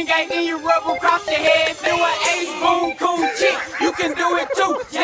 Ring gang, then you rub across the head. Do an ace, boom, coon, chick. You can do it too.